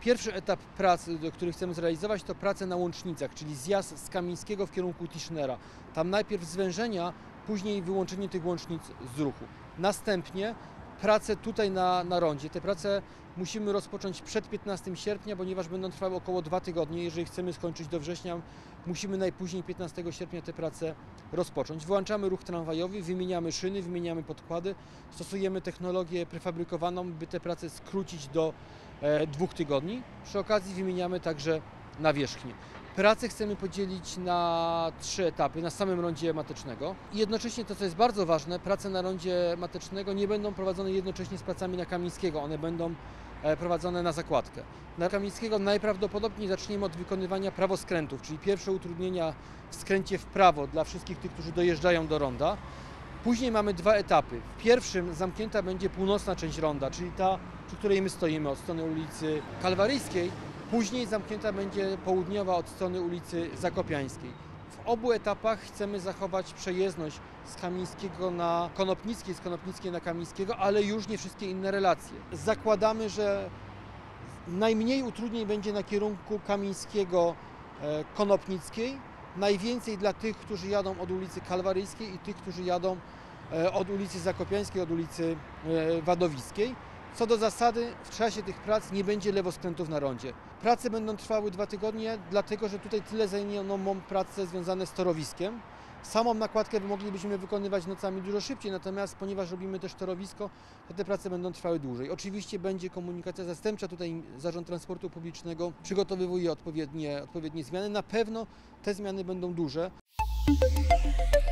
Pierwszy etap prac, który chcemy zrealizować, to prace na łącznicach, czyli zjazd z Kamińskiego w kierunku Tischnera. Tam najpierw zwężenia, później wyłączenie tych łącznic z ruchu. Następnie prace tutaj na rondzie. Te prace musimy rozpocząć przed 15 sierpnia, ponieważ będą trwały około 2 tygodnie. Jeżeli chcemy skończyć do września, musimy najpóźniej 15 sierpnia te prace rozpocząć. Wyłączamy ruch tramwajowy, wymieniamy szyny, wymieniamy podkłady, stosujemy technologię prefabrykowaną, by te prace skrócić do 2 tygodni. Przy okazji wymieniamy także nawierzchnię. Prace chcemy podzielić na 3 etapy na samym rondzie Matecznego. I jednocześnie to, co jest bardzo ważne, prace na rondzie Matecznego nie będą prowadzone jednocześnie z pracami na Kamińskiego. One będą prowadzone na zakładkę. Na Kamińskiego najprawdopodobniej zaczniemy od wykonywania prawoskrętów, czyli pierwsze utrudnienia w skręcie w prawo dla wszystkich tych, którzy dojeżdżają do ronda. Później mamy 2 etapy. W pierwszym zamknięta będzie północna część ronda, czyli ta, przy której my stoimy od strony ulicy Kalwaryjskiej. Później zamknięta będzie południowa od strony ulicy Zakopiańskiej. W obu etapach chcemy zachować przejezdność z Kamińskiego na Konopnickie, z Konopnickiej na Kamińskiego, ale już nie wszystkie inne relacje. Zakładamy, że najmniej utrudnień będzie na kierunku Kamińskiego-Konopnickiej, najwięcej dla tych, którzy jadą od ulicy Kalwaryjskiej i tych, którzy jadą od ulicy Zakopiańskiej, od ulicy Wadowickiej. Co do zasady, w czasie tych prac nie będzie lewoskrętów na rondzie. Prace będą trwały 2 tygodnie, dlatego że tutaj tyle zajmą prace związane z torowiskiem. Samą nakładkę moglibyśmy wykonywać nocami dużo szybciej, natomiast ponieważ robimy też torowisko, to te prace będą trwały dłużej. Oczywiście będzie komunikacja zastępcza, tutaj Zarząd Transportu Publicznego przygotowuje odpowiednie zmiany. Na pewno te zmiany będą duże.